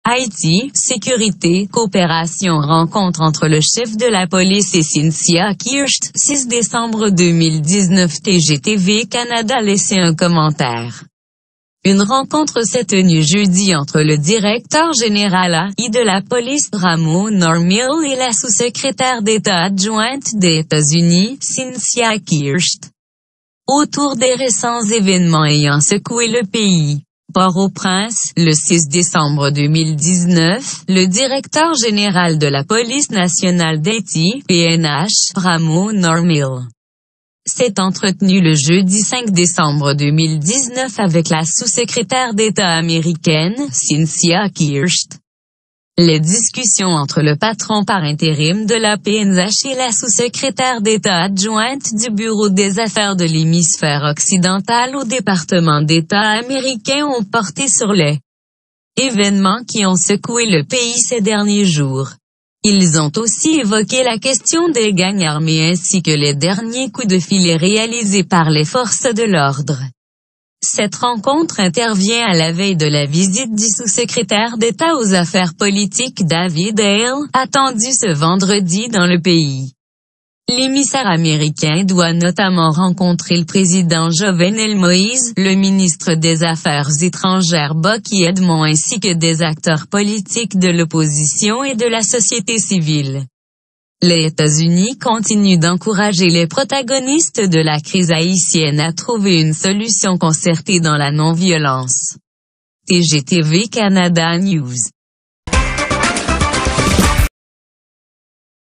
Haïti, sécurité, coopération. Rencontre entre le chef de la police et Cynthia Kirst, 6 décembre 2019. TGTV Canada laissé un commentaire. Une rencontre s'est tenue jeudi entre le directeur général AI de la police, Ramo Normill, et la sous-secrétaire d'État adjointe des États-Unis, Cynthia Kirst, autour des récents événements ayant secoué le pays. Port-au-Prince, le 6 décembre 2019, le directeur général de la police nationale d'Haïti, PNH, Ramo Normill, s'est entretenu le jeudi 5 décembre 2019 avec la sous-secrétaire d'État américaine, Cynthia Kirst. Les discussions entre le patron par intérim de la PNH et la sous-secrétaire d'État adjointe du Bureau des affaires de l'hémisphère occidental au département d'État américain ont porté sur les événements qui ont secoué le pays ces derniers jours. Ils ont aussi évoqué la question des gangs armés ainsi que les derniers coups de filet réalisés par les forces de l'ordre. Cette rencontre intervient à la veille de la visite du sous-secrétaire d'État aux affaires politiques David Hale, attendu ce vendredi dans le pays. L'émissaire américain doit notamment rencontrer le président Jovenel Moïse, le ministre des Affaires étrangères Boki Edmond ainsi que des acteurs politiques de l'opposition et de la société civile. Les États-Unis continuent d'encourager les protagonistes de la crise haïtienne à trouver une solution concertée dans la non-violence. TGTV Canada News.